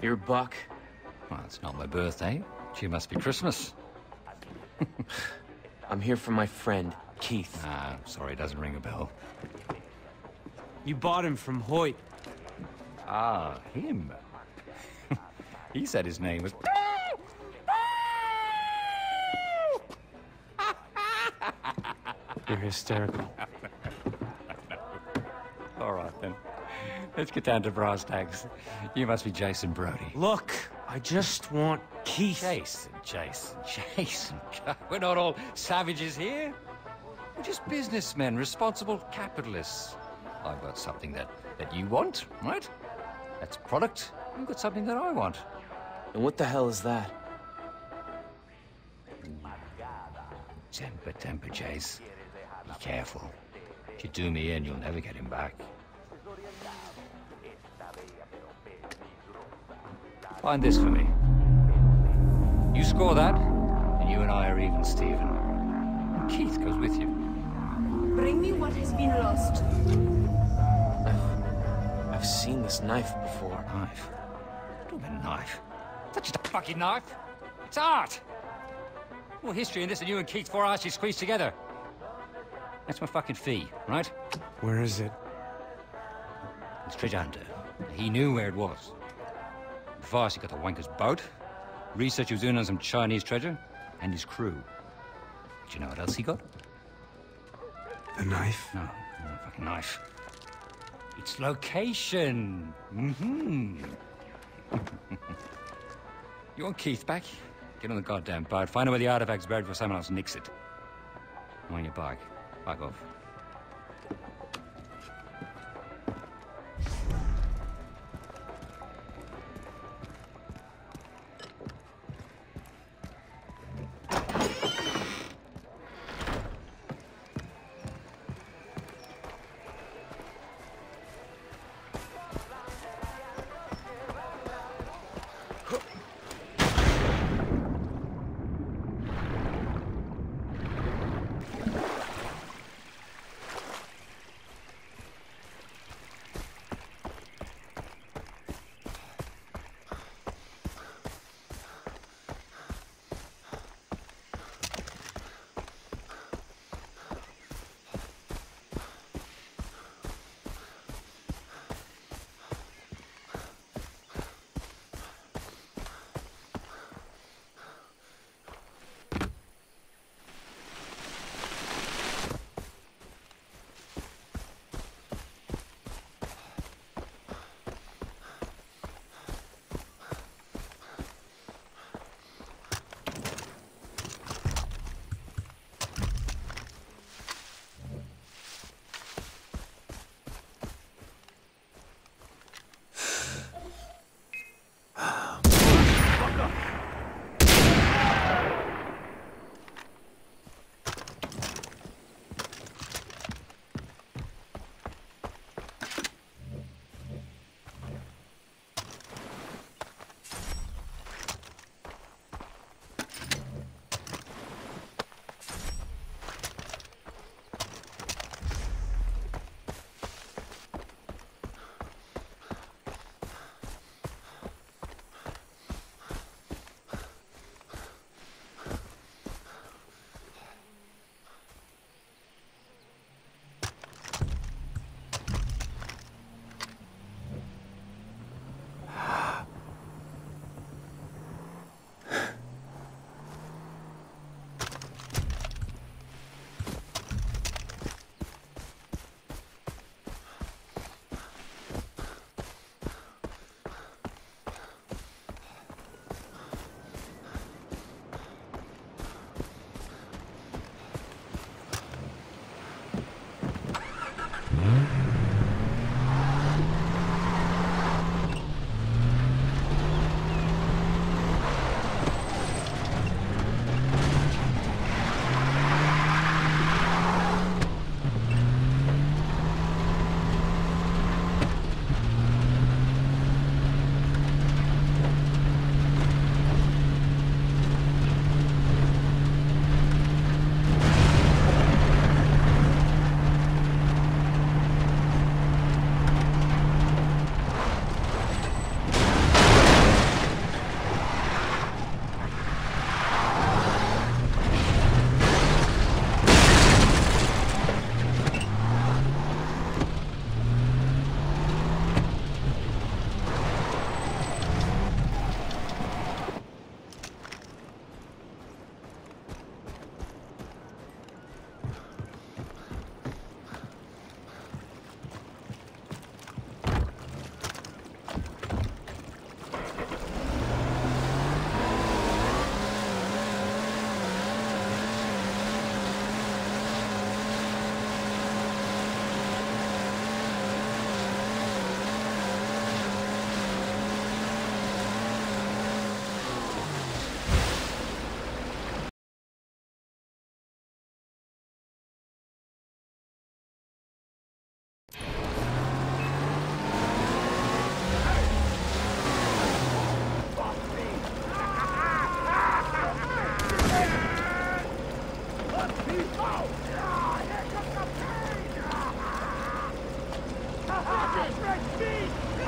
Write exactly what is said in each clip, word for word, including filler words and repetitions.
You're Buck? Well, it's not my birthday. It must be Christmas. I'm here for my friend, Keith. Ah, sorry, it doesn't ring a bell. You bought him from Hoyt. Ah, him. He said his name was... You're hysterical. All right, then. Let's get down to brass tacks. You must be Jason Brody. Look, I just want Keith. Jason, Jason, Jason. We're not all savages here. We're just businessmen, responsible capitalists. I've got something that, that you want, right? That's product. You've got something that I want. And what the hell is that? Temper, temper, Jace. Be careful. If you do me in, you'll never get him back. Find this for me. You score that, and you and I are even, Stephen. And Keith goes with you. Bring me what has been lost. I've, I've seen this knife before. Knife? Don't mean a knife. That's just a fucking knife. It's art. More history in this than you and Keith's four arches squeezed together. That's my fucking fee, right? Where is it? It's treasure hunter. He knew where it was. First, he got the wanker's boat. Research he was doing on some Chinese treasure. And his crew. Do you know what else he got? The knife? No, no fucking knife. It's location. Mm-hmm. You want Keith back? Get on the goddamn boat. Find out where the artifact's buried before someone else nicks it. On your bike. Back off.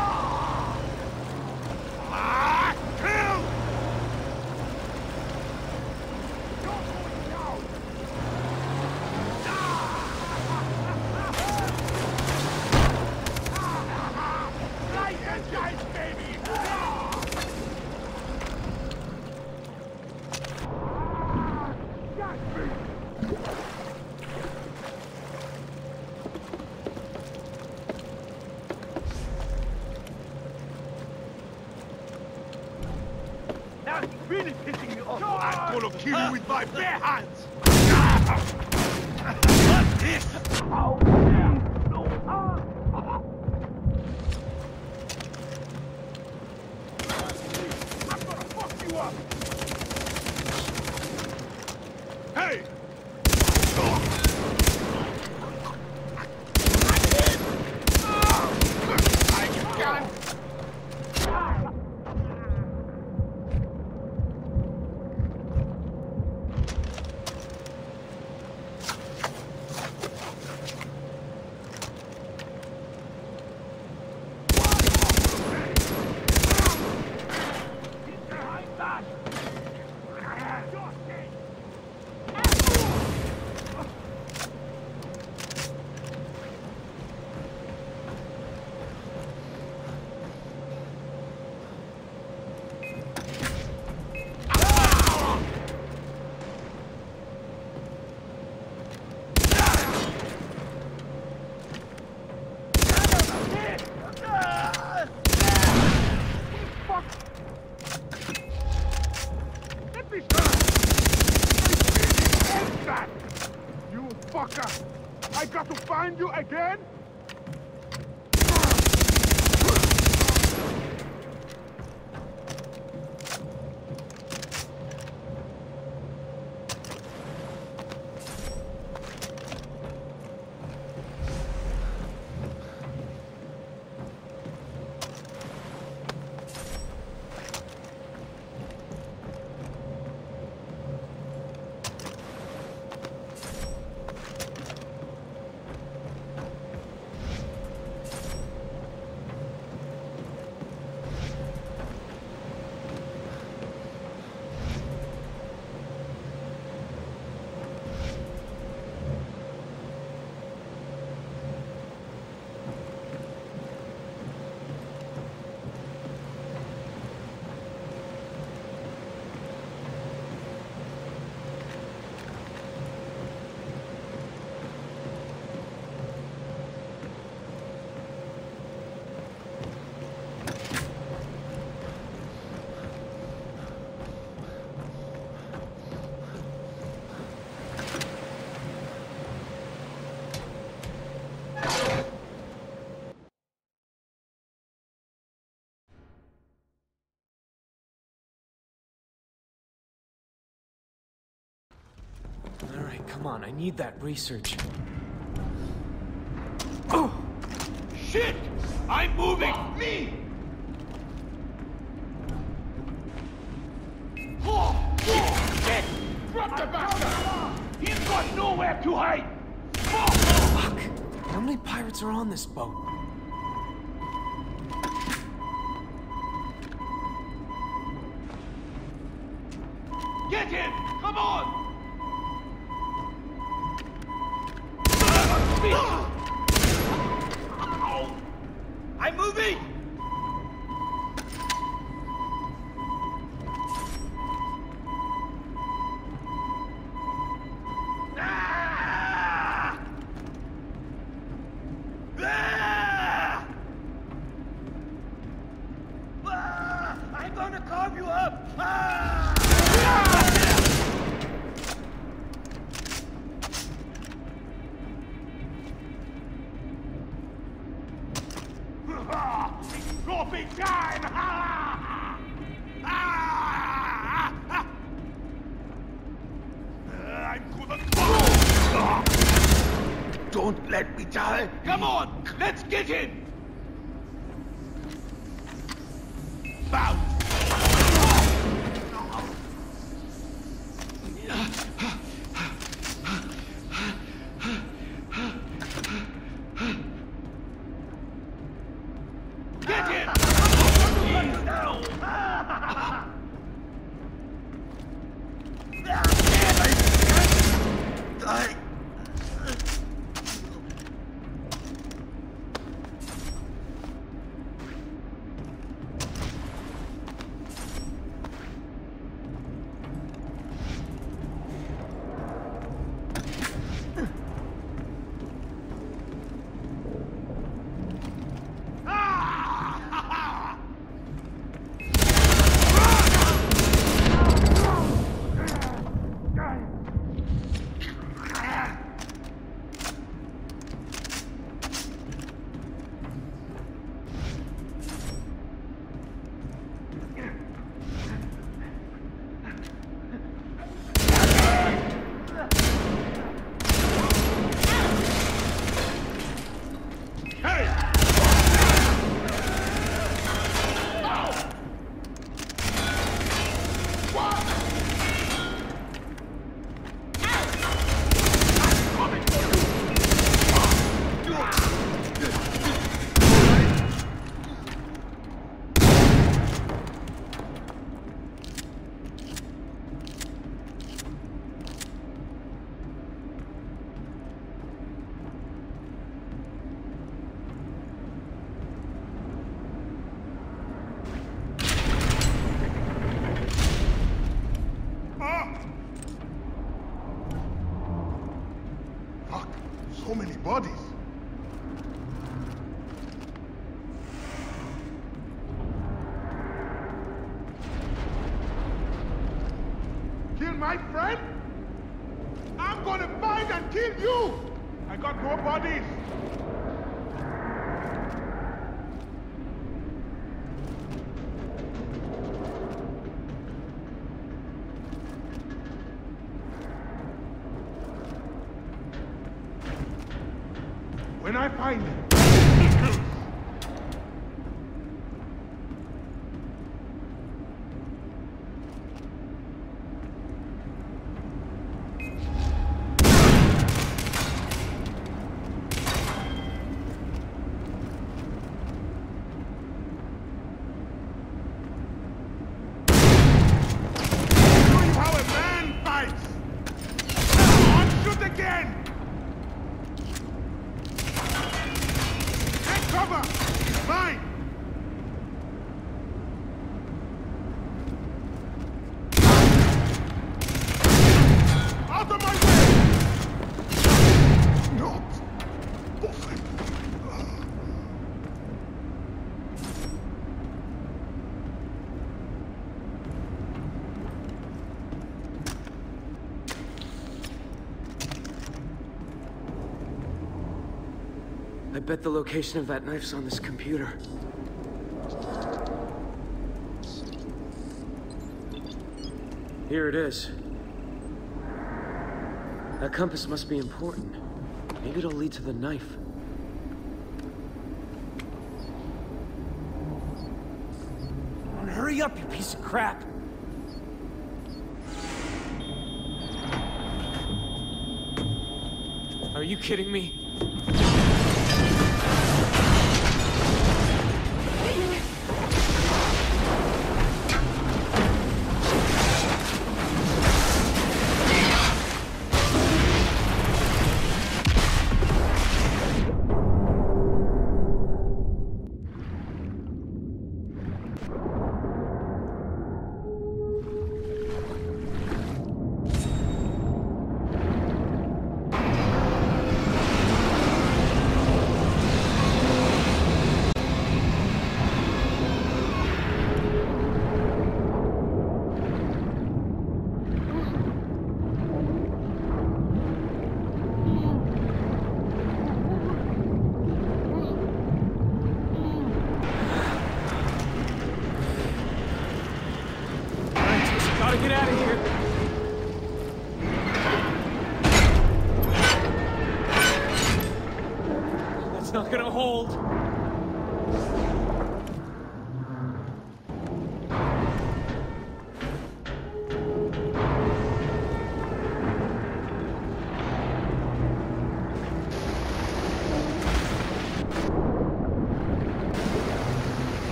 Really pissing me off. I'm gonna kill you with my bare hands. What's this? Oh, no. I'm gonna fuck you up. Hey! I can't. I got to find you again? All right, come on, I need that research. Oh! Shit! I'm moving! Me! Oh! Shit! Drop the BAFTA! He's got nowhere to hide! Fuck! How many pirates are on this boat? Get him! Come on! I'm moving! Ah! Ah! Ah! I'm gonna carve you up! Ah! Go big time! Ah! Ah! Ah! I'm gonna... Don't let me die! Come on! Let's get in! Bounce! Get in! my friend? I'm gonna find and kill you! I got more bodies! When I find them, I bet the location of that knife's on this computer. Here it is. That compass must be important. Maybe it'll lead to the knife. Hurry up, you piece of crap! Are you kidding me?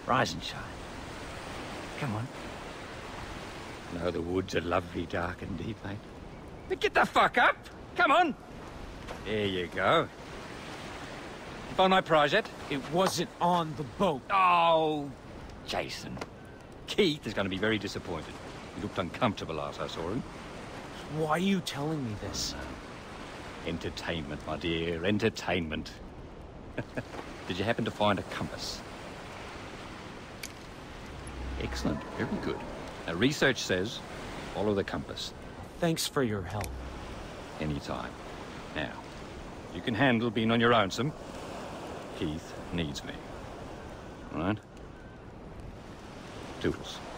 Rise and shine. Come on. No, the woods are lovely, dark and deep, mate. But get the fuck up! Come on! There you go. You found my prize yet? It wasn't on the boat. Oh, Jason. Keith is going to be very disappointed. He looked uncomfortable last I saw him. Why are you telling me this? Entertainment, my dear, entertainment. Did you happen to find a compass? Excellent, very good. Now, research says, follow the compass. Thanks for your help. Anytime. Now, you can handle being on your own, some. Keith needs me. All right? Toodles.